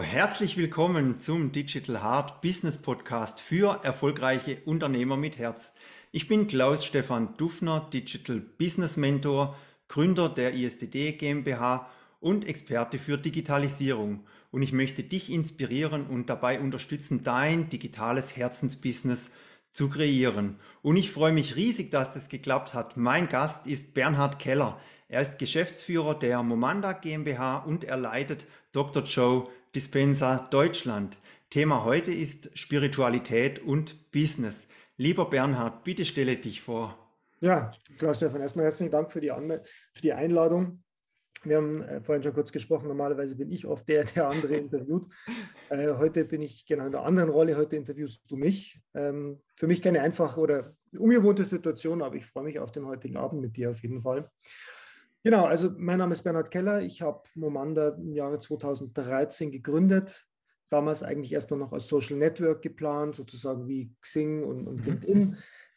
Herzlich willkommen zum Digital Heart Business Podcast für erfolgreiche Unternehmer mit Herz. Ich bin Klaus-Stefan Dufner, Digital Business Mentor, Gründer der ISDD GmbH und Experte für Digitalisierung. Und ich möchte dich inspirieren und dabei unterstützen, dein digitales Herzensbusiness zu kreieren. Und ich freue mich riesig, dass das geklappt hat. Mein Gast ist Bernhard Keller. Er ist Geschäftsführer der Momanda GmbH und er leitet Dr. Joe Dispenza Deutschland. Thema heute ist Spiritualität und Business. Lieber Bernhard, bitte stelle dich vor. Ja, klar, Stefan. Erstmal herzlichen Dank für die Einladung. Wir haben vorhin schon kurz gesprochen. Normalerweise bin ich oft der andere interviewt. Heute bin ich genau in einer anderen Rolle. Heute interviewst du mich. Für mich keine einfache oder ungewohnte Situation, aber ich freue mich auf den heutigen Abend mit dir auf jeden Fall. Genau, also mein Name ist Bernhard Keller. Ich habe Momanda im Jahre 2013 gegründet. Damals eigentlich erstmal noch als Social Network geplant, sozusagen wie Xing und LinkedIn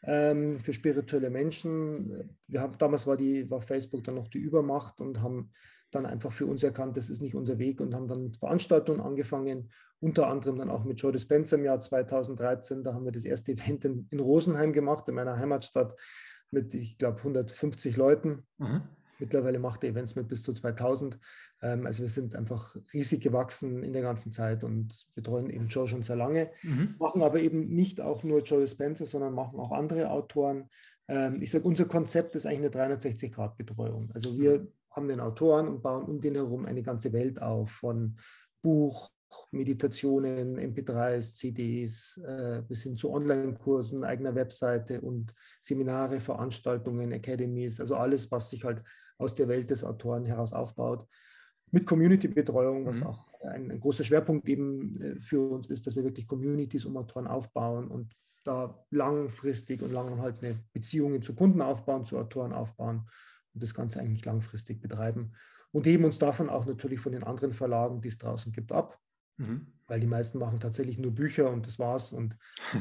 für spirituelle Menschen. Damals war Facebook dann noch die Übermacht und haben dann einfach für uns erkannt, das ist nicht unser Weg und haben dann mit Veranstaltungen angefangen, unter anderem dann auch mit Joe Dispenza im Jahr 2013. Da haben wir das erste Event in Rosenheim gemacht, in meiner Heimatstadt mit, ich glaube, 150 Leuten. Mhm. Mittlerweile macht er Events mit bis zu 2000. Also wir sind einfach riesig gewachsen in der ganzen Zeit und betreuen eben Joe schon sehr lange. Machen aber eben nicht auch nur Joe Dispenza, sondern machen auch andere Autoren. Ich sage, unser Konzept ist eigentlich eine 360-Grad-Betreuung. Also wir haben den Autoren und bauen um den herum eine ganze Welt auf von Buch, Meditationen, MP3s, CDs, bis hin zu Online-Kursen, eigener Webseite und Seminare, Veranstaltungen, Academies, also alles, was sich halt aus der Welt des Autoren heraus aufbaut. Mit Community-Betreuung, was auch ein großer Schwerpunkt eben für uns ist, dass wir wirklich Communities um Autoren aufbauen und da langfristig und langanhaltende Beziehungen zu Kunden aufbauen, zu Autoren aufbauen und das Ganze eigentlich langfristig betreiben. Und heben uns davon auch natürlich von den anderen Verlagen, die es draußen gibt, ab. Weil die meisten machen tatsächlich nur Bücher und das war's. Und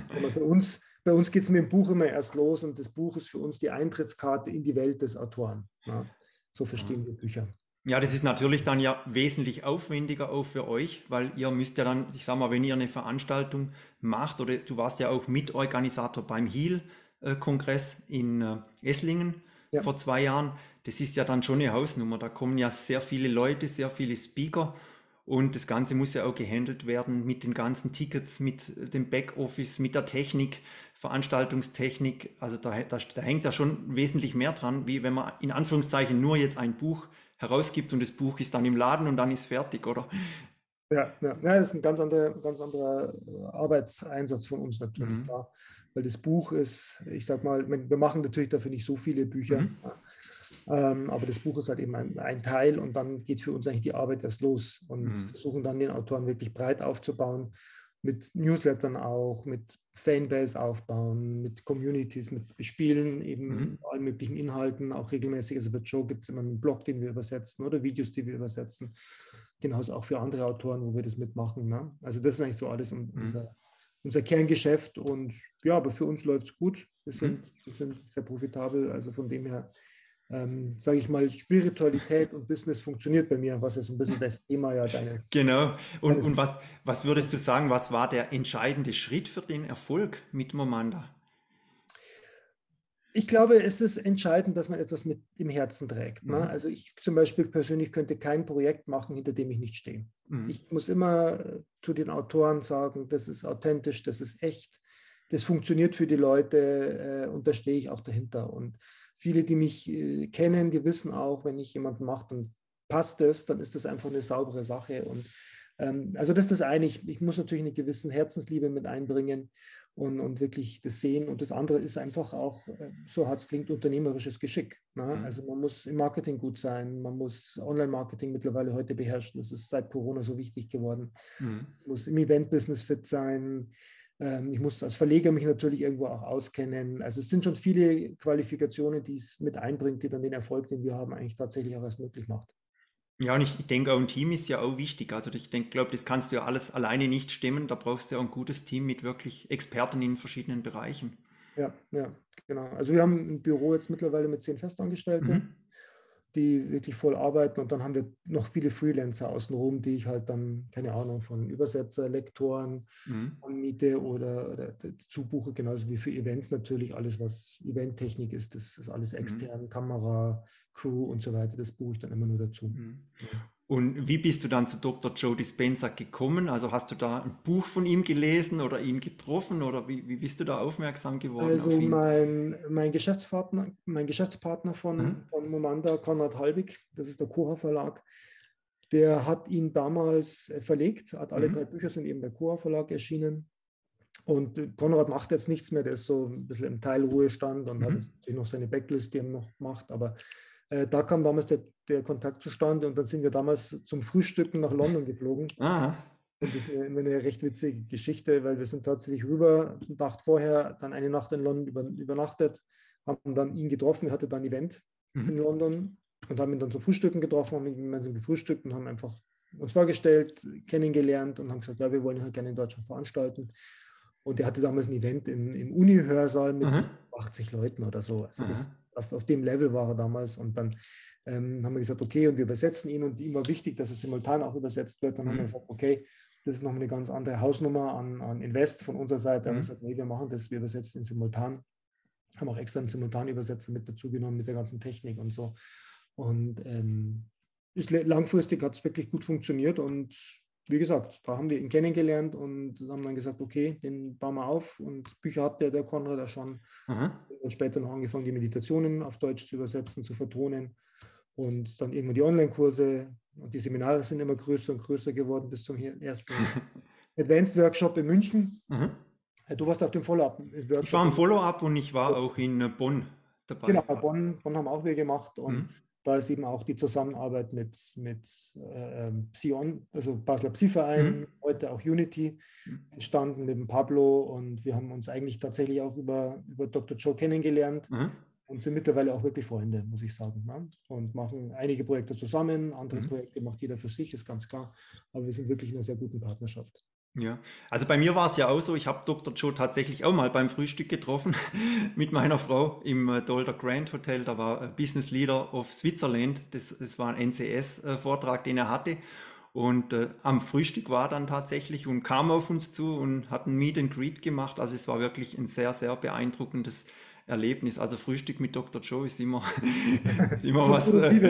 bei uns geht es mit dem Buch immer erst los und das Buch ist für uns die Eintrittskarte in die Welt des Autoren. Ja, so verstehen wir Bücher. Ja, das ist natürlich dann ja wesentlich aufwendiger auch für euch, weil ihr müsst ja dann, ich sag mal, wenn ihr eine Veranstaltung macht, oder du warst ja auch Mitorganisator beim HEAL-Kongress in Esslingen Ja. vor 2 Jahren, das ist ja dann schon eine Hausnummer. Da kommen ja sehr viele Leute, sehr viele Speaker und das Ganze muss ja auch gehandelt werden mit den ganzen Tickets, mit dem Backoffice, mit der Technik, Veranstaltungstechnik. Also da hängt ja schon wesentlich mehr dran, wie wenn man in Anführungszeichen nur jetzt ein Buch herausgibt und das Buch ist dann im Laden und dann ist fertig, oder? Ja, das ist ein ganz anderer Arbeitseinsatz von uns natürlich, Mhm. klar. Weil das Buch ist, ich sag mal, wir machen natürlich dafür nicht so viele Bücher, Mhm. ja. Aber das Buch ist halt eben ein Teil und dann geht für uns eigentlich die Arbeit erst los und Mhm. versuchen dann den Autoren wirklich breit aufzubauen, mit Newslettern auch, mit Fanbase aufbauen, mit Communities, mit Spielen, eben Mhm. allen möglichen Inhalten, auch regelmäßig. Also bei Joe gibt es immer einen Blog, den wir übersetzen oder Videos, die wir übersetzen. Genauso auch für andere Autoren, wo wir das mitmachen. Ne? Also das ist eigentlich so alles Mhm. unser Kerngeschäft und ja, aber für uns läuft es gut. Mhm. Wir sind sehr profitabel, also von dem her sage ich mal, Spiritualität und Business funktioniert bei mir, was ja so ein bisschen das Thema ja Genau. deines Und was würdest du sagen, was war der entscheidende Schritt für den Erfolg mit Momanda? Ich glaube, es ist entscheidend, dass man etwas mit im Herzen trägt. Ne? Mhm. Also ich zum Beispiel persönlich könnte kein Projekt machen, hinter dem ich nicht stehe. Mhm. Ich muss immer zu den Autoren sagen, das ist authentisch, das ist echt, das funktioniert für die Leute und da stehe ich auch dahinter. Und viele, die mich kennen, die wissen auch, wenn ich jemanden mache, dann passt es, dann ist das einfach eine saubere Sache. Und also das ist das eine. Ich muss natürlich eine gewisse Herzensliebe mit einbringen und wirklich das sehen. Und das andere ist einfach auch, so hart es klingt, unternehmerisches Geschick. Ne? Mhm. Also man muss im Marketing gut sein, man muss Online-Marketing mittlerweile heute beherrschen. Das ist seit Corona so wichtig geworden. Mhm. Ich muss im Event-Business fit sein. Ich muss als Verleger mich natürlich irgendwo auch auskennen. Also es sind schon viele Qualifikationen, die es mit einbringt, die dann den Erfolg, den wir haben, eigentlich tatsächlich auch erst möglich macht. Ja, und ich denke, auch ein Team ist ja auch wichtig. Also ich denke, glaube, das kannst du ja alles alleine nicht stemmen. Da brauchst du ja auch ein gutes Team mit wirklich Experten in verschiedenen Bereichen. Ja, genau. Also wir haben ein Büro jetzt mittlerweile mit 10 Festangestellten. Mhm. die wirklich voll arbeiten. Und dann haben wir noch viele Freelancer außenrum, die ich halt dann, keine Ahnung, von Übersetzer, Lektoren anmiete oder zubuche, genauso wie für Events natürlich. Alles, was Eventtechnik ist, das ist alles extern, Kamera, Crew und so weiter. Das buche ich dann immer nur dazu. Ja. Und wie bist du dann zu Dr. Joe Dispenza gekommen? Also hast du da ein Buch von ihm gelesen oder ihn getroffen oder wie bist du da aufmerksam geworden Also auf ihn? mein Geschäftspartner von Momanda, Konrad Halbig, das ist der Koha Verlag, der hat ihn damals verlegt, hat alle 3 Bücher sind eben bei Koha Verlag erschienen. Und Konrad macht jetzt nichts mehr, der ist so ein bisschen im Teilruhestand und hat jetzt natürlich noch seine Backlist, die er noch macht. Aber da kam damals der Kontakt zustande und dann sind wir damals zum Frühstücken nach London geflogen. Aha. Und das ist immer eine recht witzige Geschichte, weil wir sind tatsächlich rüber, eine Nacht vorher, dann eine Nacht in London übernachtet, haben dann ihn getroffen, er hatte dann ein Event in London und haben ihn dann zum Frühstücken getroffen, haben ihn gemeinsam gefrühstückt und haben einfach uns vorgestellt, kennengelernt und haben gesagt, ja, wir wollen halt gerne in Deutschland veranstalten. Und er hatte damals ein Event im Uni-Hörsaal mit 80 Leuten oder so. Also das, auf dem Level war er damals. Und dann haben wir gesagt, okay, und wir übersetzen ihn. Und ihm war wichtig, dass es simultan auch übersetzt wird. Dann haben wir gesagt, okay, das ist noch eine ganz andere Hausnummer an Invest von unserer Seite. Haben wir gesagt, nee, wir machen das, wir übersetzen ihn simultan. Haben auch extra einen Simultanübersetzer mit dazu genommen, mit der ganzen Technik und so. Und langfristig hat es wirklich gut funktioniert. Und wie gesagt, da haben wir ihn kennengelernt und haben dann gesagt, okay, den bauen wir auf. Und Bücher hat der Konrad ja schon. Und später noch angefangen, die Meditationen auf Deutsch zu übersetzen, zu vertonen. Und dann irgendwann die Online-Kurse und die Seminare sind immer größer und größer geworden bis zum ersten Advanced-Workshop in München. Du warst auf dem Follow-up-Workshop. Ich war im Follow-up und ich war auch in Bonn dabei. Genau, Bonn haben auch wir gemacht und da ist eben auch die Zusammenarbeit mit Psion, also Basler Psi-Verein, heute auch Unity entstanden mit dem Pablo und wir haben uns eigentlich tatsächlich auch über Dr. Joe kennengelernt und sind mittlerweile auch wirklich Freunde, muss ich sagen. Ne? Und machen einige Projekte zusammen, andere Projekte macht jeder für sich, ist ganz klar, aber wir sind wirklich in einer sehr guten Partnerschaft. Ja, also bei mir war es ja auch so, ich habe Dr. Joe tatsächlich auch mal beim Frühstück getroffen mit meiner Frau im Dolder Grand Hotel. Da war Business Leader of Switzerland, das war ein NCS-Vortrag, den er hatte. Und am Frühstück war dann tatsächlich und kam auf uns zu und hat ein Meet and Greet gemacht. Also es war wirklich ein sehr, sehr beeindruckendes Erlebnis. Also Frühstück mit Dr. Joe ist immer, ist immer was.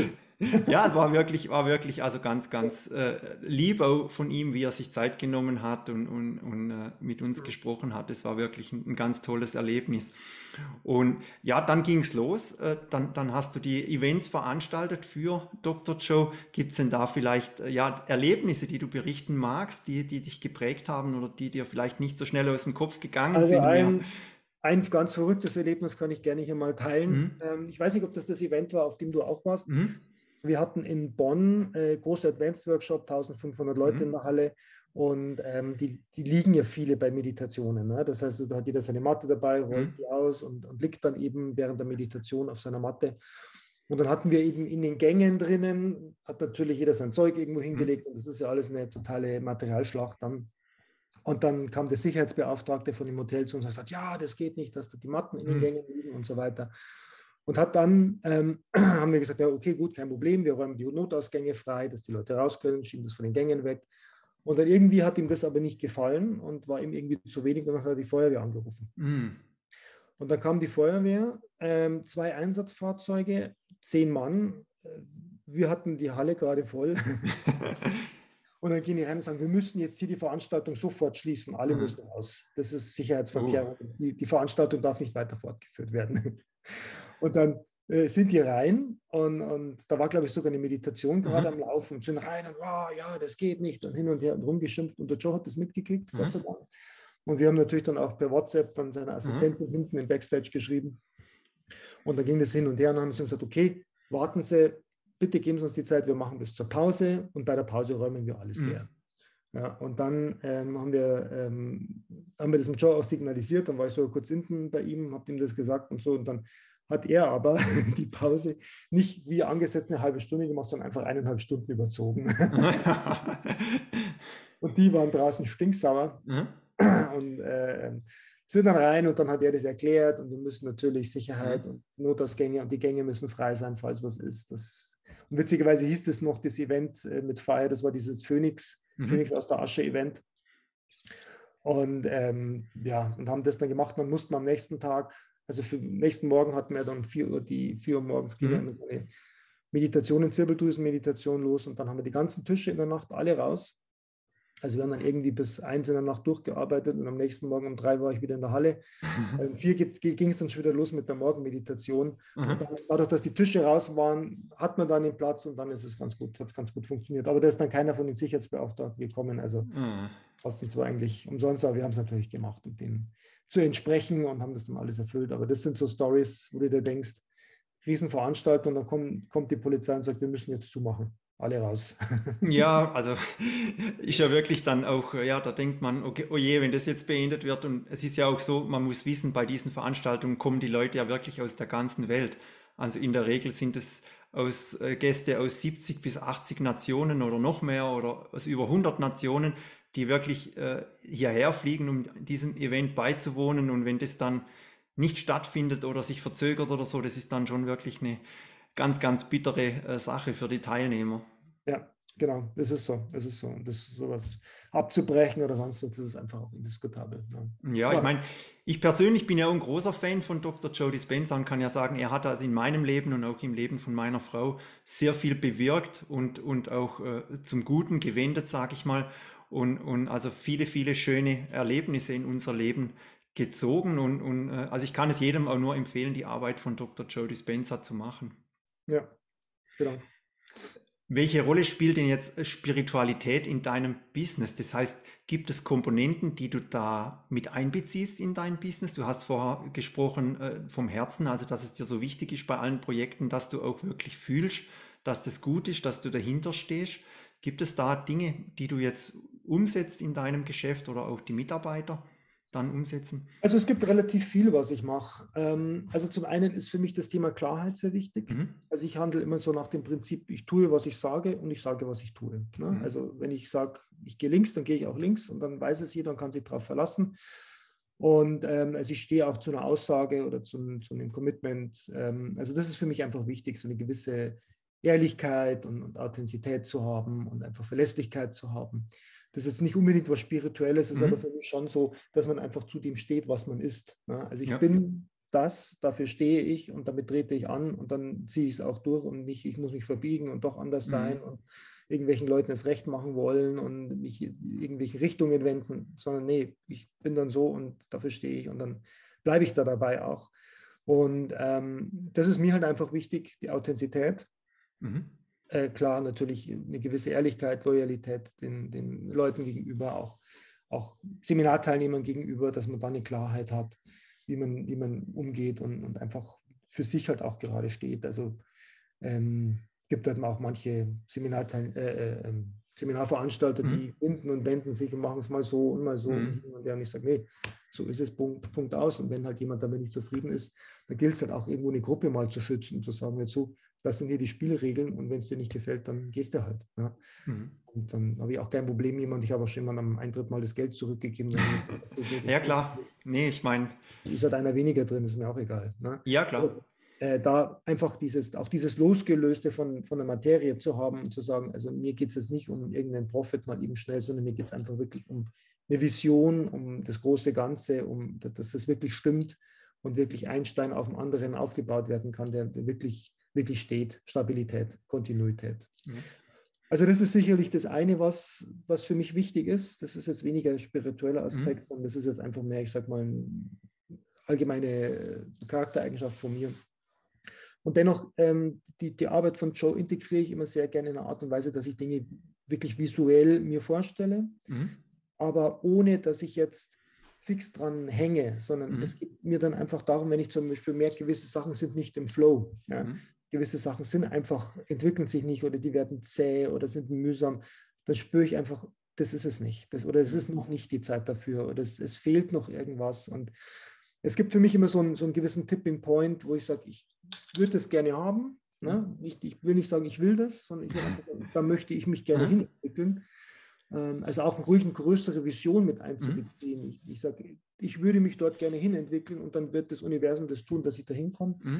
Ja, es war wirklich also ganz, ganz lieb auch von ihm, wie er sich Zeit genommen hat und mit uns gesprochen hat. Es war wirklich ein ganz tolles Erlebnis. Und ja, dann ging es los. Dann hast du die Events veranstaltet für Dr. Joe. Gibt es denn da vielleicht Erlebnisse, die du berichten magst, die dich geprägt haben oder die dir vielleicht nicht so schnell aus dem Kopf gegangen sind mehr? Ein ganz verrücktes Erlebnis kann ich gerne hier mal teilen. Ich weiß nicht, ob das Event war, auf dem du auch warst. Wir hatten in Bonn große Advanced Workshop, 1500 Leute in der Halle und die liegen ja viele bei Meditationen. Ne? Das heißt, da hat jeder seine Matte dabei, rollt die aus und liegt dann eben während der Meditation auf seiner Matte. Und dann hatten wir eben in den Gängen drinnen, hat natürlich jeder sein Zeug irgendwo hingelegt und das ist ja alles eine totale Materialschlacht dann. Und dann kam der Sicherheitsbeauftragte von dem Hotel zu uns und hat gesagt, ja, das geht nicht, dass da die Matten in den Gängen liegen und so weiter. Und hat dann, haben wir gesagt, ja, okay, gut, kein Problem, wir räumen die Notausgänge frei, dass die Leute raus können, schieben das von den Gängen weg. Und dann irgendwie hat ihm das aber nicht gefallen und war ihm irgendwie zu wenig und dann hat er die Feuerwehr angerufen. Und dann kam die Feuerwehr, 2 Einsatzfahrzeuge, 10 Mann. Wir hatten die Halle gerade voll. Und dann gehen die rein und sagen, wir müssen jetzt hier die Veranstaltung sofort schließen. Alle müssen raus. Das ist Sicherheitsverkehr. Die Veranstaltung darf nicht weiter fortgeführt werden. Und dann sind die rein und da war, glaube ich, sogar eine Meditation gerade am Laufen und sind rein und ja, das geht nicht und hin und her und rumgeschimpft. Und der Joe hat das mitgekriegt, Gott sei Dank. Und wir haben natürlich dann auch per WhatsApp dann seiner Assistentin hinten im Backstage geschrieben. Und dann ging das hin und her und dann haben sie gesagt, okay, warten Sie, bitte geben Sie uns die Zeit, wir machen bis zur Pause und bei der Pause räumen wir alles leer. Ja, und dann haben wir das mit Joe auch signalisiert, dann war ich so kurz hinten bei ihm, habe ihm das gesagt und so und dann hat er aber die Pause nicht wie angesetzt eine halbe Stunde gemacht, sondern einfach 1,5 Stunden überzogen. Und die waren draußen stinksauer und sind dann rein und dann hat er das erklärt und wir müssen natürlich Sicherheit und Notausgänge und die Gänge müssen frei sein, falls was ist. Das Und witzigerweise hieß es noch, das Event mit Fire, das war dieses Phoenix aus der Asche Event. Und und haben das dann gemacht. Dann mussten wir am nächsten Tag, also für den nächsten Morgen hatten wir dann 4 Uhr morgens ging eine Meditation, Zirbeldrüsenmeditation los, und dann haben wir die ganzen Tische in der Nacht alle raus. Also wir haben dann irgendwie bis 1 in der Nacht durchgearbeitet, und am nächsten Morgen um 3 war ich wieder in der Halle. Um 4 ging es dann schon wieder los mit der Morgenmeditation. Und dann, dadurch, dass die Tische raus waren, hat man dann den Platz, und dann ist es ganz gut, hat es ganz gut funktioniert. Aber da ist dann keiner von den Sicherheitsbeauftragten gekommen. Also was uns war eigentlich umsonst, aber wir haben es natürlich gemacht, um denen zu entsprechen, und haben das dann alles erfüllt. Aber das sind so Stories, wo du dir denkst, Riesenveranstaltung, und dann kommt die Polizei und sagt, wir müssen jetzt zumachen. Alle raus. Ja, also ist ja wirklich dann auch, ja, da denkt man, okay, oh je, wenn das jetzt beendet wird. Und es ist ja auch so, man muss wissen, bei diesen Veranstaltungen kommen die Leute ja wirklich aus der ganzen Welt. Also in der Regel sind es Gäste aus 70 bis 80 Nationen oder noch mehr oder aus über 100 Nationen, die wirklich hierher fliegen, um diesem Event beizuwohnen. Und wenn das dann nicht stattfindet oder sich verzögert oder so, das ist dann schon wirklich eine ganz, ganz bittere Sache für die Teilnehmer. Ja, genau, das ist so. Das ist so. Und das sowas abzubrechen oder sonst was, das ist einfach auch indiskutabel. Ja, ich meine, ich persönlich bin ja auch ein großer Fan von Dr. Joe Dispenza und kann ja sagen, er hat also in meinem Leben und auch im Leben von meiner Frau sehr viel bewirkt und auch zum Guten gewendet, sage ich mal. Und also viele, viele schöne Erlebnisse in unser Leben gezogen. Also ich kann es jedem auch nur empfehlen, die Arbeit von Dr. Joe Dispenza zu machen. Ja, genau. Welche Rolle spielt denn jetzt Spiritualität in deinem Business? Das heißt, gibt es Komponenten, die du da mit einbeziehst in dein Business? Du hast vorher gesprochen vom Herzen, also dass es dir so wichtig ist bei allen Projekten, dass du auch wirklich fühlst, dass das gut ist, dass du dahinter stehst. Gibt es da Dinge, die du jetzt umsetzt in deinem Geschäft oder auch die Mitarbeiter dann umsetzen? Also es gibt relativ viel, was ich mache. Also zum einen ist für mich das Thema Klarheit sehr wichtig. Also ich handle immer so nach dem Prinzip, ich tue, was ich sage, und ich sage, was ich tue. Ne? Also wenn ich sage, ich gehe links, dann gehe ich auch links, und dann weiß es jeder und kann sich darauf verlassen. Und also ich stehe auch zu einer Aussage oder zu einem Commitment. Also das ist für mich einfach wichtig, so eine gewisse Ehrlichkeit und Authentizität zu haben und einfach Verlässlichkeit zu haben. Das ist jetzt nicht unbedingt was Spirituelles, ist aber für mich schon so, dass man einfach zu dem steht, was man ist. Ne? Also ich bin das, dafür stehe ich, und damit trete ich an, und dann ziehe ich es auch durch, und nicht, ich muss mich verbiegen und doch anders sein und irgendwelchen Leuten es recht machen wollen und mich in irgendwelche Richtungen wenden, sondern nee, ich bin dann so und dafür stehe ich, und dann bleibe ich da dabei auch. Und das ist mir halt einfach wichtig, die Authentizität. Klar, natürlich eine gewisse Ehrlichkeit, Loyalität den Leuten gegenüber, auch Seminarteilnehmern gegenüber, dass man da eine Klarheit hat, wie man umgeht und einfach für sich halt auch gerade steht. Also gibt halt auch manche Seminarveranstalter, die binden und wenden sich und machen es mal so und mal so und hin und her. Und ich sage, nee, so ist es, Punkt aus. Und wenn halt jemand damit nicht zufrieden ist, dann gilt es halt auch irgendwo eine Gruppe mal zu schützen und zu sagen, jetzt so, das sind hier die Spielregeln, und wenn es dir nicht gefällt, dann gehst du halt. Ja. Und dann habe ich auch kein Problem, ich habe auch schon jemand am Eintritt mal das Geld zurückgegeben. Ja, klar. Nee, ich meine. Ist halt einer weniger drin, ist mir auch egal. Ne? Ja, klar. Da einfach dieses Losgelöste von der Materie zu haben und zu sagen, also mir geht es jetzt nicht um irgendeinen Profit mal eben schnell, sondern mir geht es einfach wirklich um eine Vision, um das große Ganze, dass das wirklich stimmt und wirklich ein Stein auf dem anderen aufgebaut werden kann, der wirklich steht. Stabilität, Kontinuität. Also das ist sicherlich das eine, was für mich wichtig ist. Das ist jetzt weniger ein spiritueller Aspekt, sondern das ist jetzt einfach mehr, ich sag mal, eine allgemeine Charaktereigenschaft von mir. Und dennoch, die Arbeit von Joe integriere ich immer sehr gerne in einer Art und Weise, dass ich Dinge wirklich visuell mir vorstelle, aber ohne, dass ich jetzt fix dran hänge, sondern es geht mir dann einfach darum, wenn ich zum Beispiel merke, gewisse Sachen sind nicht im Flow. Ja? Gewisse Sachen sind einfach, entwickeln sich nicht, oder die werden zäh oder sind mühsam, dann spüre ich einfach, das ist es nicht. Oder es ist noch nicht die Zeit dafür, oder es fehlt noch irgendwas. Und es gibt für mich immer so einen gewissen Tipping Point, wo ich sage, ich würde das gerne haben. Ne? Ich will nicht sagen, ich will das, sondern da möchte ich mich gerne hin entwickeln. Also auch ruhig eine größere Vision mit einzubeziehen. Ich sage, ich würde mich dort gerne hin entwickeln, und dann wird das Universum das tun, dass ich da hinkomme.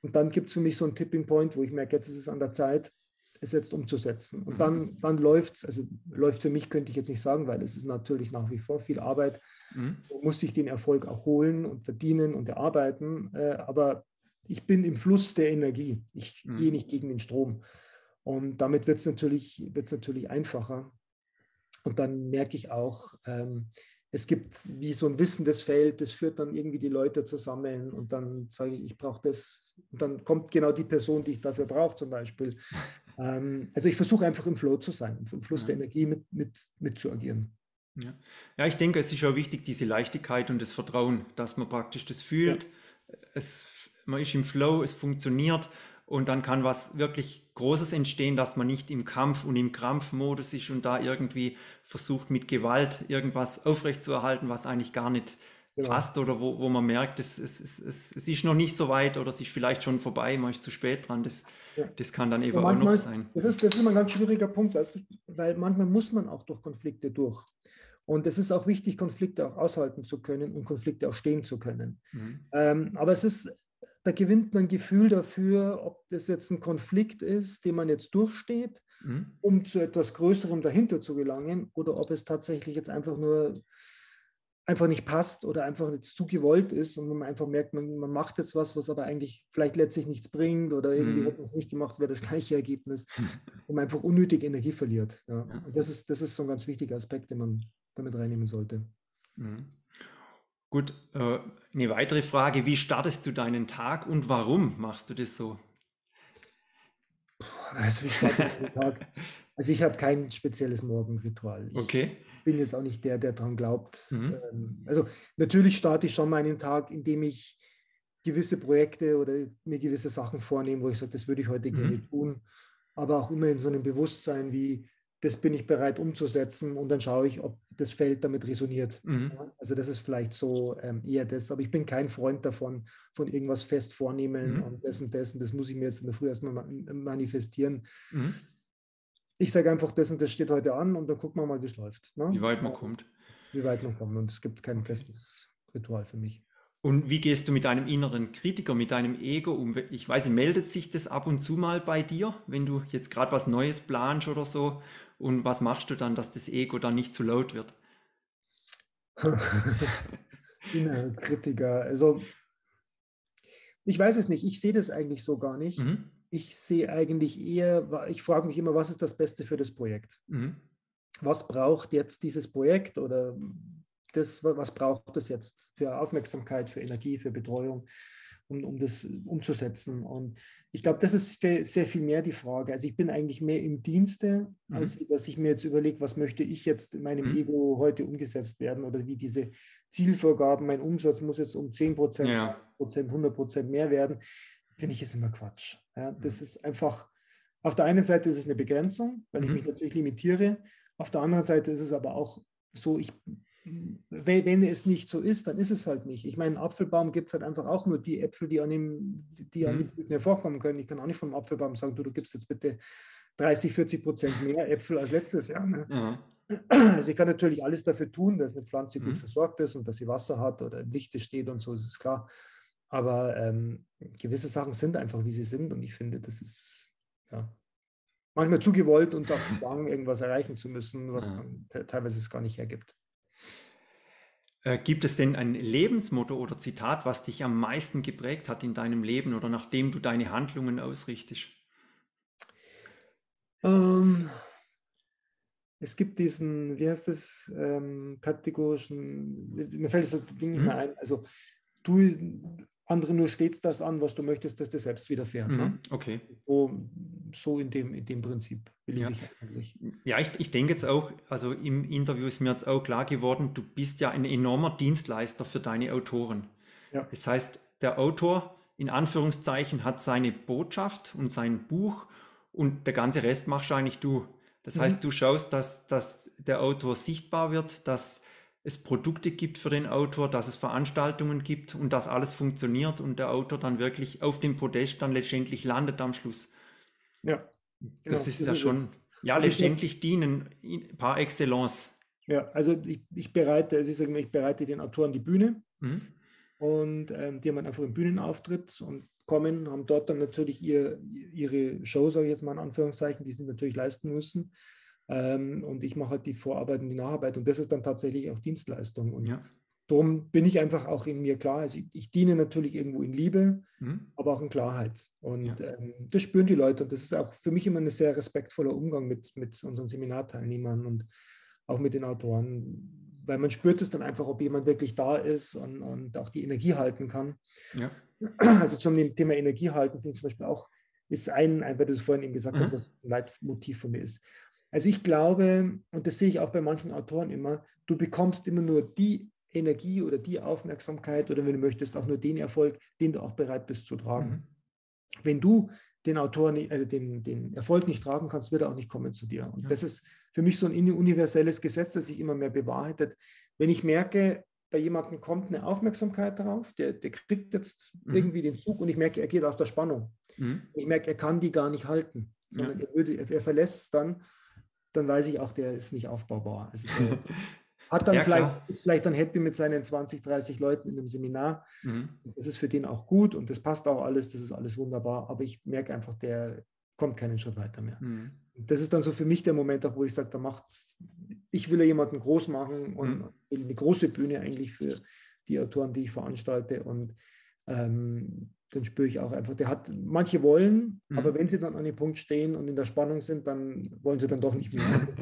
Und dann gibt es für mich so einen Tipping Point, wo ich merke, jetzt ist es an der Zeit, es jetzt umzusetzen. Und dann läuft es, also läuft für mich, könnte ich jetzt nicht sagen, weil es ist natürlich nach wie vor viel Arbeit. Man muss sich den Erfolg auch holen und verdienen und erarbeiten. Aber ich bin im Fluss der Energie. Ich gehe nicht gegen den Strom. Und damit wird es natürlich einfacher. Und dann merke ich auch, es gibt wie so ein wissendes Feld, das führt dann irgendwie die Leute zusammen und dann sage ich, ich brauche das. Und dann kommt genau die Person, die ich dafür brauche, zum Beispiel. Also ich versuche einfach im Flow zu sein, im Fluss der Energie mit zu agieren. Ja. Ja, ich denke, es ist auch wichtig, diese Leichtigkeit und das Vertrauen, dass man praktisch das Ja, fühlt. Man ist im Flow, es funktioniert und dann kann was wirklich Großes entstehen, dass man nicht im Kampf und im Krampfmodus ist und da irgendwie versucht, mit Gewalt irgendwas aufrechtzuerhalten, was eigentlich gar nicht genau. passt oder wo man merkt, es ist noch nicht so weit oder es ist vielleicht schon vorbei, man ist zu spät dran. Ja. Das kann dann eben Ja, auch noch manchmal, sein. das ist immer ein ganz schwieriger Punkt, weißt du, weil manchmal muss man auch durch Konflikte durch. Und es ist auch wichtig, Konflikte auch aushalten zu können und Konflikte auch stehen zu können. Mhm. Aber da gewinnt man ein Gefühl dafür, ob das jetzt ein Konflikt ist, den man jetzt durchsteht, Mhm. um zu etwas Größerem dahinter zu gelangen, oder ob es tatsächlich jetzt einfach nicht passt oder einfach jetzt zu gewollt ist und man einfach merkt, man macht jetzt was aber eigentlich vielleicht letztlich nichts bringt oder irgendwie Mhm. hätte man es nicht gemacht, wäre das gleiche Ergebnis, wo man einfach unnötig Energie verliert. Ja. Ja. Und das ist so ein ganz wichtiger Aspekt, den man damit reinnehmen sollte. Mhm. Gut, eine weitere Frage, wie startest du deinen Tag und warum machst du das so? Also ich starte meinen Tag. Also ich habe kein spezielles Morgenritual. Ich Okay. bin jetzt auch nicht der daran glaubt. Mhm. Also natürlich starte ich schon meinen Tag, indem ich gewisse Projekte oder mir gewisse Sachen vornehme, wo ich sage, das würde ich heute gerne Mhm. tun. Aber auch immer in so einem Bewusstsein wie, das bin ich bereit umzusetzen und dann schaue ich, ob das Feld damit resoniert. Mhm. Ja, also das ist vielleicht so eher das, aber ich bin kein Freund davon, von irgendwas fest vornehmen Mhm. und das muss ich mir jetzt in der Früh erstmal manifestieren. Mhm. Ich sage einfach, das und das steht heute an und dann gucken wir mal, wie es läuft. Wie Ne? weit man kommt. Wie weit man kommt. Und es gibt kein Okay. festes Ritual für mich. Und wie gehst du mit deinem inneren Kritiker, mit deinem Ego um? Ich weiß, meldet sich das ab und zu mal bei dir, wenn du jetzt gerade was Neues planst oder so? Und was machst du dann, dass das Ego dann nicht zu laut wird? Innerer Kritiker. Also ich weiß es nicht. Ich sehe das eigentlich so gar nicht. Mhm. Ich sehe eigentlich eher, ich frage mich immer, was ist das Beste für das Projekt? Mhm. Was braucht jetzt dieses Projekt oder was braucht es jetzt für Aufmerksamkeit, für Energie, für Betreuung, um das umzusetzen? Und ich glaube, das ist sehr viel mehr die Frage. Also ich bin eigentlich mehr im Dienste, als Mhm. wie dass ich mir jetzt überlege, was möchte ich jetzt in meinem Mhm. Ego heute umgesetzt werden oder wie diese Zielvorgaben, mein Umsatz muss jetzt um 10%, Ja. 20%, 100% mehr werden, finde ich, ist immer Quatsch. Ja, Mhm. das ist einfach, auf der einen Seite ist es eine Begrenzung, weil ich mich Mhm. natürlich limitiere. Auf der anderen Seite ist es aber auch so, wenn es nicht so ist, dann ist es halt nicht. Ich meine, ein Apfelbaum gibt halt einfach auch nur die Äpfel, die an den Mhm. Blüten hervorkommen können. Ich kann auch nicht vom Apfelbaum sagen, du gibst jetzt bitte 30-40% mehr Äpfel als letztes Jahr. Ne? Ja. Also ich kann natürlich alles dafür tun, dass eine Pflanze gut Mhm. versorgt ist und dass sie Wasser hat oder im Lichte steht und so, ist es klar. Aber gewisse Sachen sind einfach, wie sie sind und ich finde, das ist ja, manchmal zu gewollt und auch Zwang, irgendwas erreichen zu müssen, was Ja. dann teilweise es gar nicht hergibt. Gibt es denn ein Lebensmotto oder Zitat, was dich am meisten geprägt hat in deinem Leben oder nachdem du deine Handlungen ausrichtest? Ähm, Es gibt diesen, wie heißt das, kategorischen, mir fällt das Ding nicht mehr Mhm. ein. Also du anderen nur stets das an, was du möchtest, dass dir selbst widerfährt. Ne? Mhm. Okay. So in dem Prinzip will Ja. ich eigentlich. Ja, ich denke jetzt auch, also im Interview ist mir jetzt auch klar geworden, du bist ja ein enormer Dienstleister für deine Autoren. Ja, Das heißt, der Autor in Anführungszeichen hat seine Botschaft und sein Buch und der ganze Rest machst eigentlich du. Das mhm. heißt, du schaust, dass der Autor sichtbar wird, dass es Produkte gibt für den Autor, dass es Veranstaltungen gibt und dass alles funktioniert und der Autor dann wirklich auf dem Podest dann letztendlich landet am Schluss. Ja, Das genau, ist das ja ist es. schon, ja, Und ich glaube, letztendlich dienen par excellence. ja, also ich sage mal, ich bereite den Autoren die Bühne Mhm. und die haben halt einfach einen Bühnenauftritt und kommen, haben dort dann natürlich ihre Show, sage ich jetzt mal in Anführungszeichen, die sie natürlich leisten müssen. Und ich mache halt die Vorarbeit und die Nacharbeit. Und das ist dann tatsächlich auch Dienstleistung. Und darum bin ich einfach auch in mir klar. Also ich diene natürlich irgendwo in Liebe, aber auch in Klarheit. Und das spüren die Leute. Und das ist auch für mich immer ein sehr respektvoller Umgang mit unseren Seminarteilnehmern und auch mit den Autoren. Weil man spürt es dann einfach, ob jemand wirklich da ist und auch die Energie halten kann. Ja. Also zum Thema Energie halten, finde ich zum Beispiel auch, ist weil du es vorhin eben gesagt hast, was ein Leitmotiv von mir ist. Also ich glaube, und das sehe ich auch bei manchen Autoren immer, du bekommst immer nur die Energie oder die Aufmerksamkeit oder wenn du möchtest, auch nur den Erfolg, den du auch bereit bist zu tragen. Wenn du den den Erfolg nicht tragen kannst, wird er auch nicht kommen zu dir. Und das ist für mich so ein universelles Gesetz, das sich immer mehr bewahrheitet. Wenn ich merke, bei jemandem kommt eine Aufmerksamkeit drauf, der kriegt jetzt irgendwie den Zug und ich merke, er geht aus der Spannung. Ich merke, er kann die gar nicht halten, sondern er verlässt dann weiß ich auch, der ist nicht aufbaubar. Also hat dann ist vielleicht dann happy mit seinen 20, 30 Leuten in einem Seminar. Das ist für den auch gut und das passt auch alles, das ist alles wunderbar, aber ich merke einfach, der kommt keinen Schritt weiter mehr. Das ist dann so für mich der Moment, auch wo ich sage, ich will ja jemanden groß machen und will eine große Bühne eigentlich für die Autoren, die ich veranstalte und dann spüre ich auch einfach, manche wollen, aber wenn sie dann an dem Punkt stehen und in der Spannung sind, dann wollen sie dann doch nicht mehr.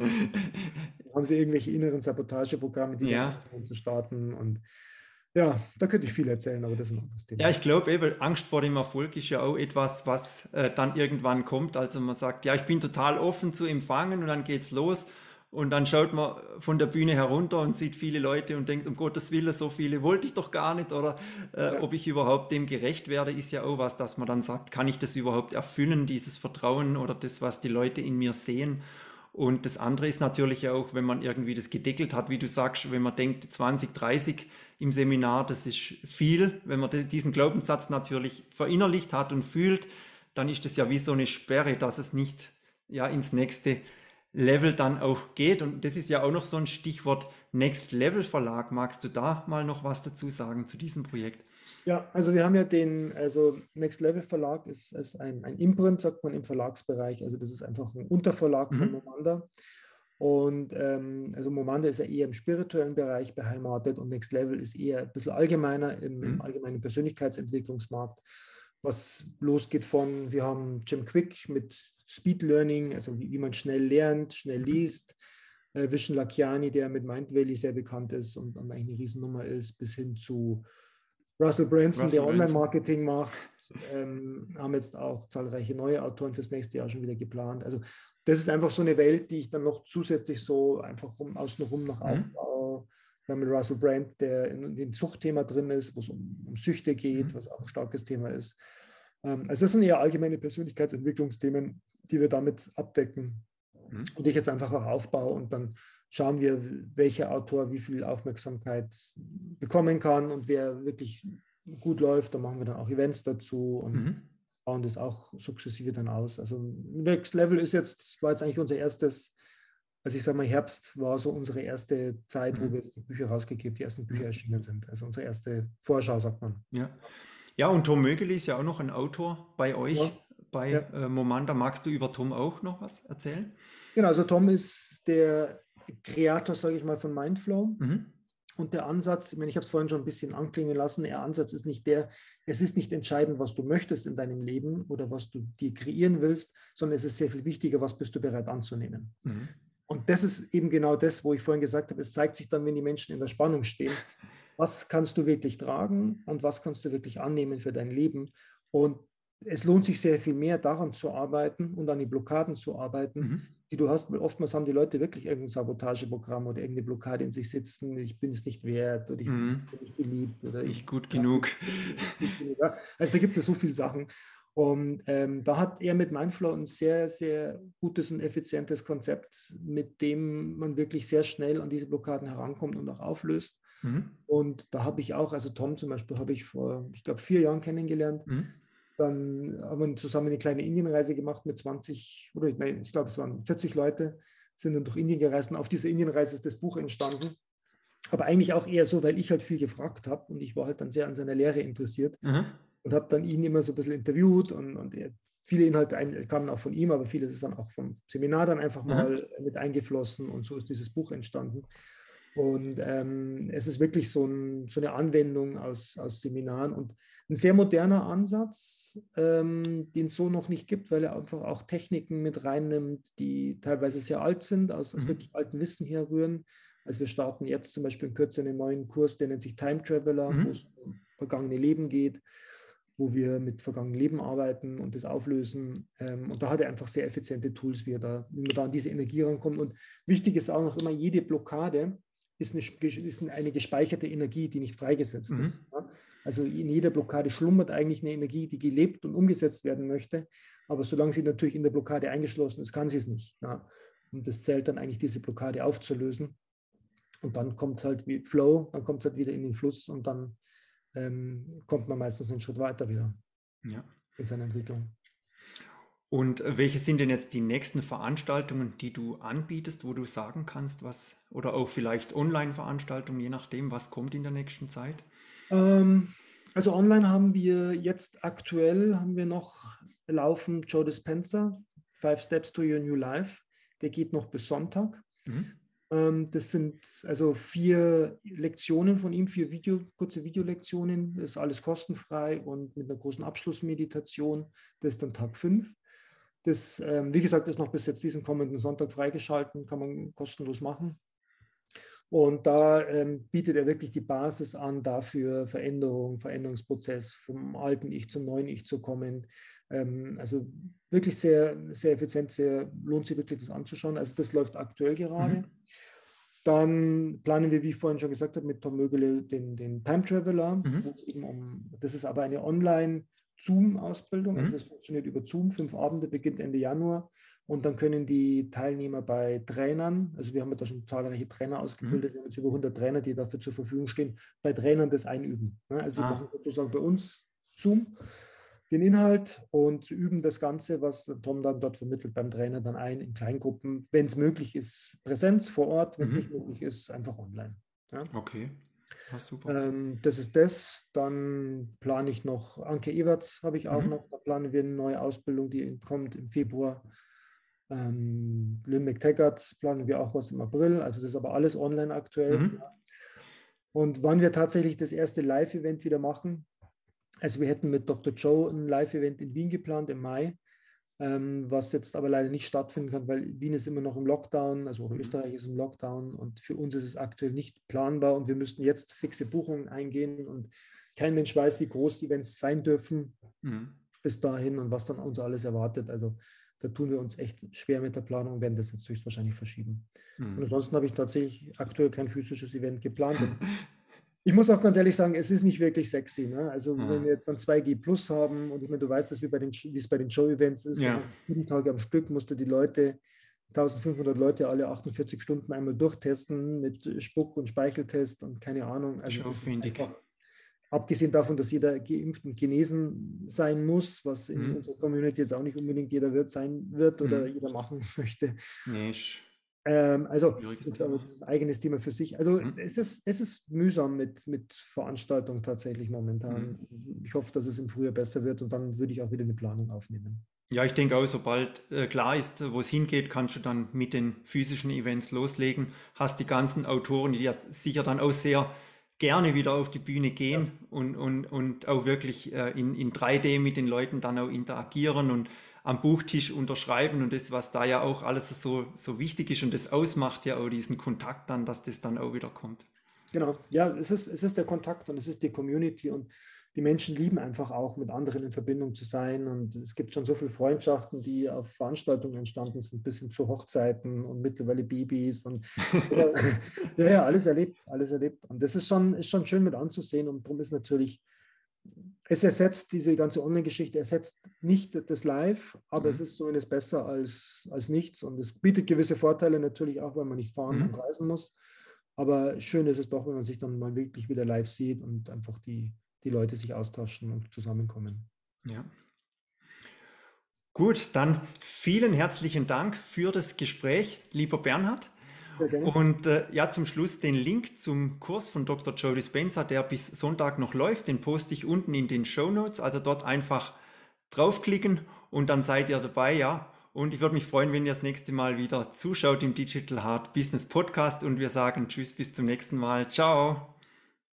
Dann haben sie irgendwelche inneren Sabotageprogramme, die dann zu starten und ja, da könnte ich viel erzählen, aber das ist ein anderes Thema. Ja, ich glaube eben, Angst vor dem Erfolg ist ja auch etwas, was dann irgendwann kommt. Also man sagt, ja, ich bin total offen zu empfangen und dann geht's los. Und dann schaut man von der Bühne herunter und sieht viele Leute und denkt, um Gottes Willen, so viele wollte ich doch gar nicht. Oder ob ich überhaupt dem gerecht werde, ist ja auch was, dass man dann sagt, kann ich das überhaupt erfüllen, dieses Vertrauen oder das, was die Leute in mir sehen. Und das andere ist natürlich auch, wenn man irgendwie das gedeckelt hat, wie du sagst, wenn man denkt, 20, 30 im Seminar, das ist viel. Wenn man diesen Glaubenssatz natürlich verinnerlicht hat und fühlt, dann ist das ja wie so eine Sperre, dass es nicht ins nächste Level dann auch geht. Und das ist ja auch noch so ein Stichwort Next Level Verlag. Magst du da mal noch was dazu sagen zu diesem Projekt? Ja, also wir haben ja Next Level Verlag ist ein Imprint, sagt man im Verlagsbereich. Also das ist einfach ein Unterverlag von Momanda. Und also Momanda ist ja eher im spirituellen Bereich beheimatet und Next Level ist eher ein bisschen allgemeiner im allgemeinen Persönlichkeitsentwicklungsmarkt, was losgeht wir haben Jim Quick mit Speed Learning, also wie man schnell lernt, schnell liest, Vishen Lakhiani, der mit Mind Valley sehr bekannt ist und eigentlich eine Riesennummer ist, bis hin zu Russell Brunson, der Online-Marketing macht, haben jetzt auch zahlreiche neue Autoren fürs nächste Jahr schon wieder geplant. Also das ist einfach so eine Welt, die ich dann noch zusätzlich so einfach außenrum noch aufbaue. Wir haben mit Russell Brand, der in dem Suchtthema drin ist, wo es um Süchte geht, was auch ein starkes Thema ist. Also das sind eher allgemeine Persönlichkeitsentwicklungsthemen, die wir damit abdecken und ich jetzt einfach auch aufbaue und dann schauen wir, welcher Autor wie viel Aufmerksamkeit bekommen kann und wer wirklich gut läuft. Da machen wir dann auch Events dazu und bauen das auch sukzessive dann aus. Also Next Level war jetzt eigentlich unser erstes, also ich sage mal Herbst war so unsere erste Zeit, wo wir jetzt die Bücher rausgegeben, die ersten Bücher erschienen sind. Also unsere erste Vorschau, sagt man. Ja, und Tom Mögeli ist ja auch noch ein Autor bei euch, bei Momanda. Magst du über Tom auch noch was erzählen? Genau, also Tom ist der Kreator, sage ich mal, von Mindflow. Und der Ansatz, ich meine, ich habe es vorhin schon ein bisschen anklingen lassen, der Ansatz ist es ist nicht entscheidend, was du möchtest in deinem Leben oder was du dir kreieren willst, sondern es ist sehr viel wichtiger, was bist du bereit anzunehmen. Und das ist eben genau das, wo ich vorhin gesagt habe, es zeigt sich dann, wenn die Menschen in der Spannung stehen, was kannst du wirklich tragen und was kannst du wirklich annehmen für dein Leben. Und es lohnt sich sehr viel mehr, daran zu arbeiten und an die Blockaden zu arbeiten, die du hast. Oftmals haben die Leute wirklich irgendein Sabotageprogramm oder irgendeine Blockade in sich sitzen. Ich bin es nicht wert oder ich bin nicht geliebt. Oder nicht gut genug. Ja. Also da gibt es ja so viele Sachen. Und da hat er mit Mindflow ein sehr, sehr gutes und effizientes Konzept, mit dem man wirklich sehr schnell an diese Blockaden herankommt und auch auflöst. Und da habe ich auch, also Tom zum Beispiel habe ich vor, ich glaube, 4 Jahren kennengelernt. Dann haben wir zusammen eine kleine Indienreise gemacht mit 20, oder nein, ich glaube, es waren 40 Leute, sind dann durch Indien gereist. Und auf dieser Indienreise ist das Buch entstanden. Aber eigentlich auch eher so, weil ich halt viel gefragt habe und ich war halt dann sehr an seiner Lehre interessiert. und habe dann ihn immer so ein bisschen interviewt und viele Inhalte kamen auch von ihm, aber vieles ist dann auch vom Seminar dann einfach Aha. mal mit eingeflossen und so ist dieses Buch entstanden. Und es ist wirklich so eine Anwendung aus Seminaren und ein sehr moderner Ansatz, den es so noch nicht gibt, weil er einfach auch Techniken mit reinnimmt, die teilweise sehr alt sind, aus Mhm. wirklich altem Wissen herrühren. Also wir starten jetzt zum Beispiel in Kürze einen neuen Kurs, der nennt sich Time Traveler, wo Mhm. es um vergangene Leben geht, wo wir mit vergangenen Leben arbeiten und das auflösen. Und da hat er einfach sehr effiziente Tools, wie man da an diese Energie rankommt. Und wichtig ist auch noch immer, jede Blockade ist eine gespeicherte Energie, die nicht freigesetzt ist. Mhm. Ja? Also in jeder Blockade schlummert eigentlich eine Energie, die gelebt und umgesetzt werden möchte. Aber solange sie natürlich in der Blockade eingeschlossen ist, kann sie es nicht. Ja? Und das zählt dann eigentlich, diese Blockade aufzulösen. Und dann kommt es halt wie Flow, dann kommt es halt wieder in den Fluss und dann kommt man meistens einen Schritt weiter wieder Ja. in seiner Entwicklung. Und welche sind denn jetzt die nächsten Veranstaltungen, die du anbietest, wo du sagen kannst, was, oder auch vielleicht Online-Veranstaltungen, je nachdem, was kommt in der nächsten Zeit? Ähm, also online haben wir jetzt aktuell haben wir noch laufen Joe Dispenza, Five Steps to Your New Life. Der geht noch bis Sonntag. Mhm. Das sind also 4 Lektionen von ihm, 4 kurze Videolektionen. Das ist alles kostenfrei und mit einer großen Abschlussmeditation. Das ist dann Tag 5. Das, wie gesagt, ist noch bis jetzt diesen kommenden Sonntag freigeschalten, kann man kostenlos machen. Und da bietet er wirklich die Basis an, dafür Veränderungsprozess vom alten Ich zum neuen Ich zu kommen. Also wirklich sehr, sehr effizient, lohnt sich wirklich das anzuschauen. Also das läuft aktuell gerade. Mhm. Dann planen wir, wie ich vorhin schon gesagt habe, mit Tom Mögele den Time Traveler. Mhm. Das ist aber eine Online-Zoom-Ausbildung, also Mhm. das funktioniert über Zoom, 5 Abende, beginnt Ende Januar. Und dann können die Teilnehmer bei Trainern, also wir haben da schon zahlreiche Trainer Mhm. ausgebildet, wir haben jetzt über 100 Trainer, die dafür zur Verfügung stehen, bei Trainern das einüben. Also die machen Ah, sozusagen bei uns Zoom den Inhalt und üben das Ganze, was Tom dann dort vermittelt beim Trainer dann in Kleingruppen, wenn es möglich ist, Präsenz vor Ort, wenn es nicht mhm. möglich ist, einfach online. Ja. Okay. Ah, super. Das ist das. Dann plane ich noch, Anke Ewerts habe ich auch Mhm. noch, da planen wir eine neue Ausbildung, die kommt im Februar. Lynn McTaggart planen wir auch was im April, also das ist aber alles online aktuell. Mhm. Und wann wir tatsächlich das erste Live-Event wieder machen, also wir hätten mit Dr. Joe ein Live-Event in Wien geplant im Mai, was jetzt aber leider nicht stattfinden kann, weil Wien ist immer noch im Lockdown, also auch Mhm. Österreich ist im Lockdown und für uns ist es aktuell nicht planbar und wir müssten jetzt fixe Buchungen eingehen und kein Mensch weiß, wie groß die Events sein dürfen Mhm. bis dahin und was dann uns alles erwartet. Also da tun wir uns echt schwer mit der Planung, werden das jetzt höchstwahrscheinlich verschieben. Und Mhm. ansonsten habe ich tatsächlich aktuell kein physisches Event geplant. Und ich muss auch ganz ehrlich sagen, es ist nicht wirklich sexy. Ne? Also wenn Ah, wir jetzt dann 2G Plus haben und ich meine, du weißt das, wie es bei den Show-Events ist, dann ja, machst du 7 Tage am Stück, musst du die Leute, 1500 Leute alle 48 Stunden einmal durchtesten mit Spuck- und Speicheltest und keine Ahnung. Also ist das ist aufwendig. einfach, abgesehen davon, dass jeder geimpft und genesen sein muss, was in Mhm. unserer Community jetzt auch nicht unbedingt jeder sein wird oder Mhm. jeder machen möchte. Nee, ist ein Also, schwieriges das ist aber Thema. jetzt ein eigenes Thema für sich. Also, Mhm. es ist mühsam mit Veranstaltungen tatsächlich Mhm. momentan. Ich hoffe, dass es im Frühjahr besser wird und dann würde ich auch wieder eine Planung aufnehmen. Ja, ich denke auch, sobald klar ist, wo es hingeht, kannst du dann mit den physischen Events loslegen. Hast die ganzen Autoren, die ja sicher dann auch sehr gerne wieder auf die Bühne Ja, gehen und auch wirklich in 3D mit den Leuten dann auch interagieren und am Buchtisch unterschreiben und das, was da ja auch alles so wichtig ist und das ausmacht ja auch diesen Kontakt dann, dass das dann auch wieder kommt. genau. Ja, es ist der Kontakt und es ist die Community und die Menschen lieben einfach auch, mit anderen in Verbindung zu sein. Und es gibt schon so viele Freundschaften, die auf Veranstaltungen entstanden sind, bis hin zu Hochzeiten und mittlerweile Babys und ja, ja, alles erlebt, alles erlebt. Und das ist schon schön mit anzusehen. Und darum ist natürlich, es ersetzt diese ganze Online-Geschichte, ersetzt nicht das Live, aber es Mhm. ist zumindest besser als nichts. Und es bietet gewisse Vorteile natürlich auch, weil man nicht fahren und Mhm. reisen muss. Aber schön ist es doch, wenn man sich dann mal wirklich wieder live sieht und einfach die Leute sich austauschen und zusammenkommen. Ja. Gut, dann vielen herzlichen Dank für das Gespräch, lieber Bernhard. Sehr gerne. Und ja, zum Schluss den Link zum Kurs von Dr. Joe Dispenza, der bis Sonntag noch läuft, den poste ich unten in den Shownotes. Also dort einfach draufklicken und dann seid ihr dabei, ja. Und ich würde mich freuen, wenn ihr das nächste Mal wieder zuschaut im Digital Hard Business Podcast und wir sagen Tschüss, bis zum nächsten Mal. Ciao.